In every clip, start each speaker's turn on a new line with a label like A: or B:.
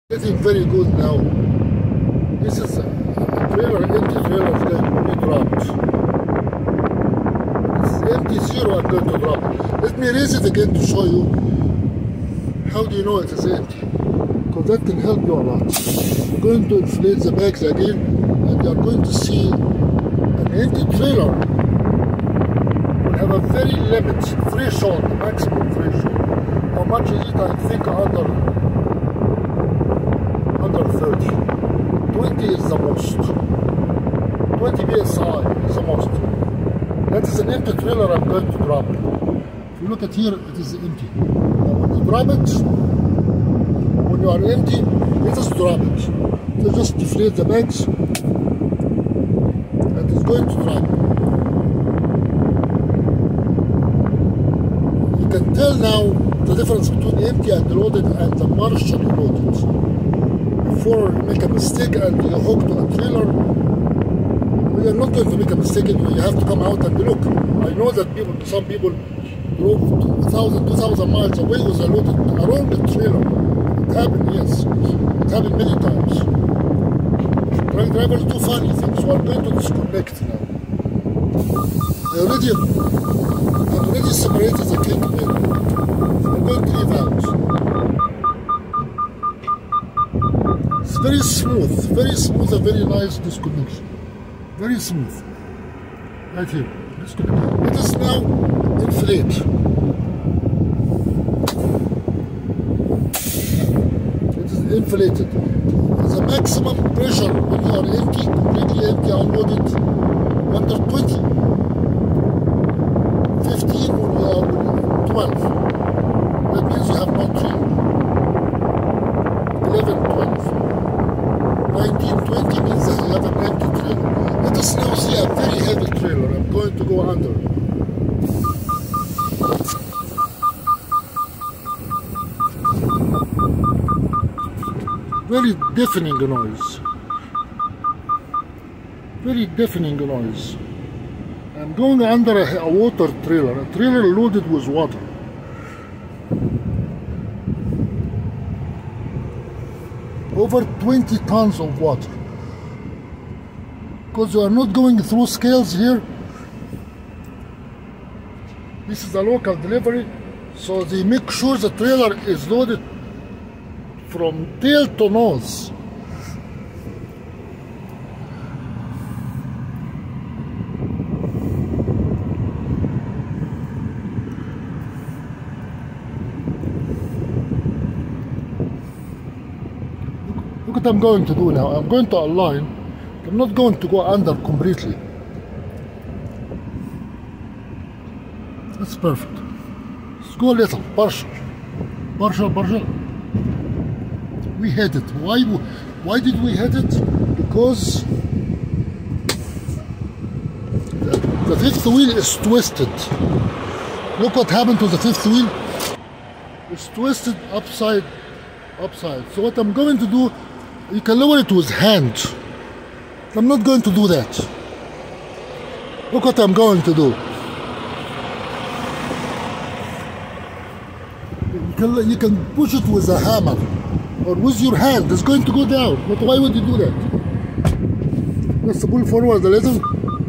A: Getting very good now. This is a trailer, empty trailer is going to be dropped. It's empty zero, I'm going to drop it. Let me raise it again to show you. How do you know it is empty? Because that can help you a lot. I'm going to inflate the bags again, and you are going to see an empty trailer will have a very limited threshold, the maximum threshold. How much is it? I think under 30. 20 is the most. 20 psi is the most. That is an empty trailer I'm going to drop. If you look at here, it is empty. Now when you drop it, when you are empty, you just drop it. So just deflate the bags, and it's going to drop. You can tell now the difference between empty and loaded and the partially loaded. Before you make a mistake and you hook to a trailer, we are not going to make a mistake. You have to come out and look. I know that some people drove 1,000, 2,000 miles away with a loaded around the trailer. It happened, yes. It happened many times. Truck drivers do funny things, so I'm going to disconnect now. I've already separated the kingpin. I'm going to leave out. It's very smooth and very nice disconnection. Very smooth. Right here. Disconnect. Let us now inflate. It is inflated. The maximum pressure when you are empty, completely empty, unloaded, under 20. 15 when you are 12. That means you have no train. 11, 12. 19, 20 means that you have an empty trailer. Let us now see a very heavy trailer. I'm going to go under. Very deafening noise. Very deafening noise. I'm going under a water trailer. A trailer loaded with water. Over 20 tons of water. Because you are not going through scales here. This is a local delivery, so they make sure the trailer is loaded from tail to nose. Look what I'm going to do now. I'm going to align. I'm not going to go under completely. That's perfect. Let's go a little, partial. We hit it. Why did we hit it? Because the fifth wheel is twisted. Look what happened to the fifth wheel. It's twisted upside. So what I'm going to do, you can lower it with hand. I'm not going to do that. Look what I'm going to do. You can push it with a hammer or with your hand. It's going to go down. But why would you do that? Just pull forward a little.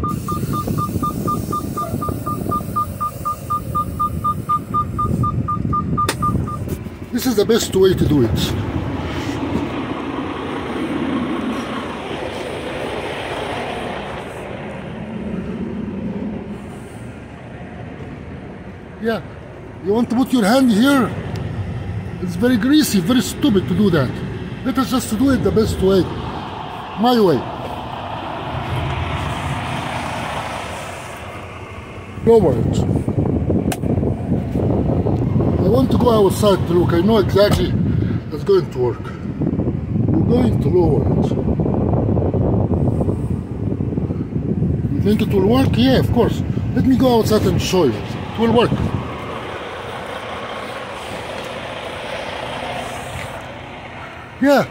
A: This is the best way to do it. Yeah, you want to put your hand here? It's very greasy, very stupid to do that. Let us just do it the best way. My way. Lower it. I want to go outside to look. I know exactly it's going to work. We're going to lower it. You think it will work? Yeah, of course. Let me go outside and show you. It will work. Yeah.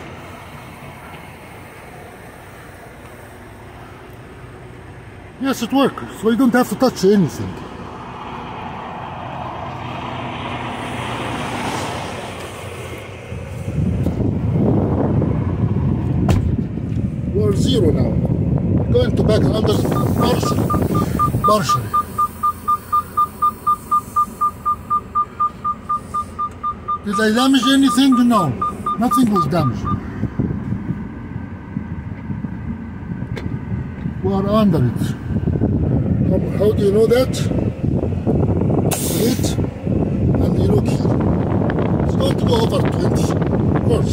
A: Yes, it works. So you don't have to touch anything. are 0 now. We're going to back under partially. Did I damage anything? No, nothing was damaged. We are under it. How do you know that? It and you look here. It's going to go over 20, of course.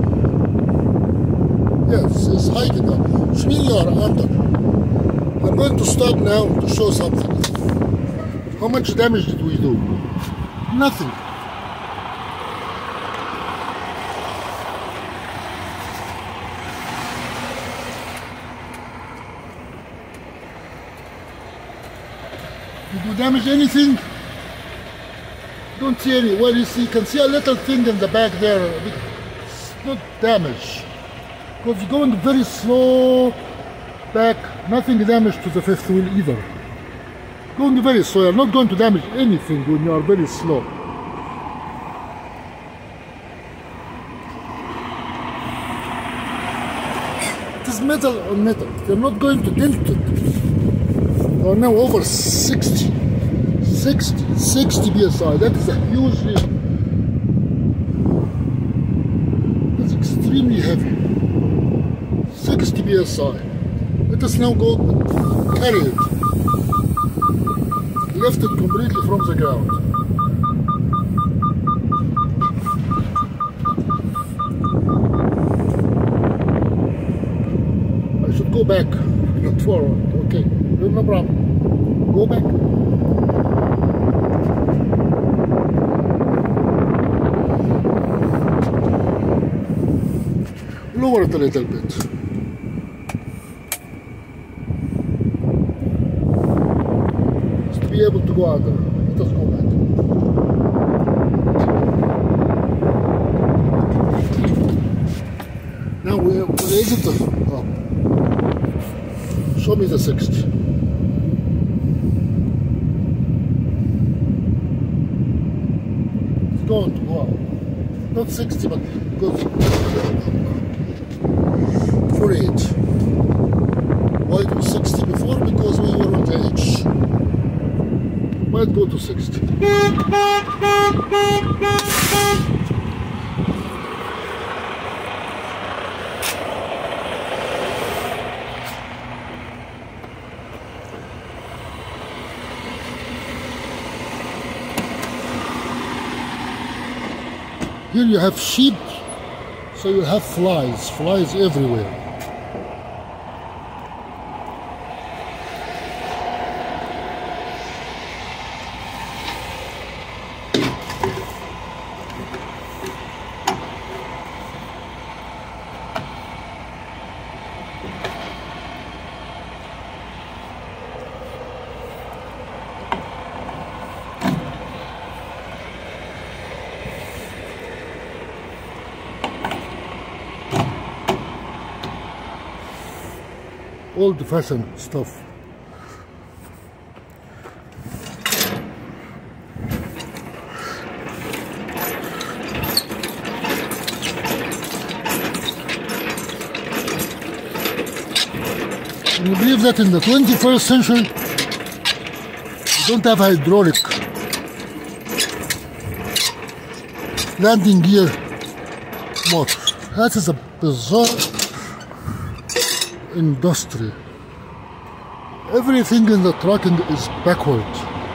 A: Yes, it's hiding up. Which means you are under. I'm going to stop now to show something. How much damage did we do? Nothing. Did you damage anything? Don't see any. Well, you can see a little thing in the back there. It's not damage. Because you're going very slow back. Nothing damage to the fifth wheel either. Going very slow. You're not going to damage anything when you are very slow. It is metal on metal. You're not going to tilt it. We are now over 60 psi. That is a huge leap. That's extremely heavy. 60 psi. Let us now go carry it. Lift it completely from the ground. I should go back, not forward. Okay, no problem. Go back. Lower it a little bit. Just to be able to go out there. Let us go back. Now we raise it up. Show me the 60. It's going to go out. Not 60, but it goes 48. Why it was 60 before? Because we were on the edge. Might go to 60. Here you have sheep, so you have flies everywhere. Old-fashioned stuff. Can you believe that in the 21st century you don't have hydraulic landing gear motor? That is a bizarre industry. Everything in the trucking is backward.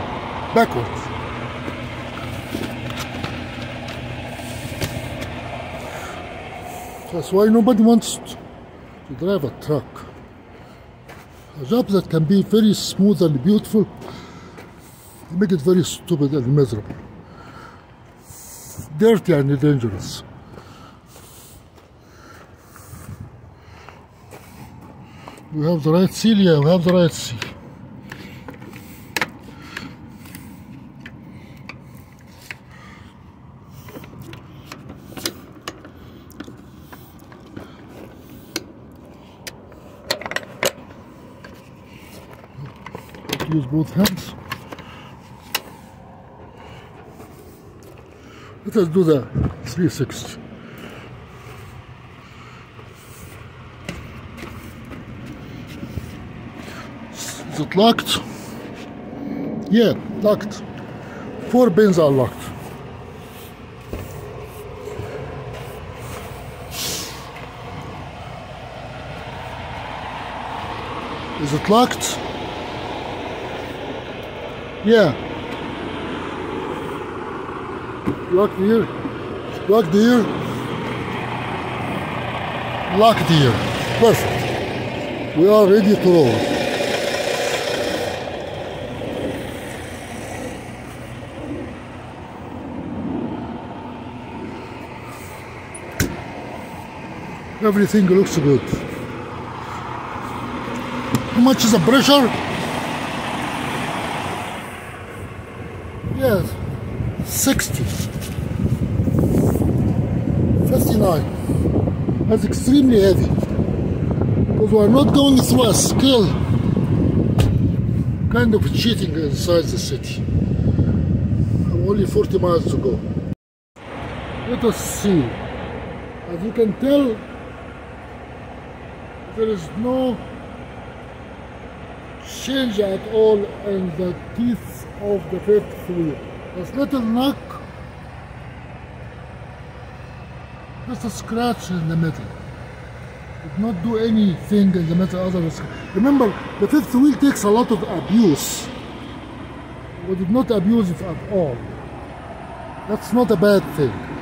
A: That's why nobody wants to drive a truck. A job that can be very smooth and beautiful, you make it very stupid and miserable. Dirty and dangerous. We have the right seal, yeah, we have the right seal. Use both hands. Let us do the 360. Is it locked? Yeah, locked. 4 pins are locked. Is it locked? Yeah. Locked here. Locked here. Locked here. Perfect. We are ready to roll. Everything looks good. How much is the pressure? Yes, 60. 59. That's extremely heavy. Because we are not going through a scale. Kind of cheating inside the city. I'm only 40 miles to go. Let us see. As you can tell, there is no change at all in the teeth of the fifth wheel. This little knock, just a scratch in the middle. Did not do anything in the middle other than scratch. Remember, the fifth wheel takes a lot of abuse. We did not abuse it at all. That's not a bad thing.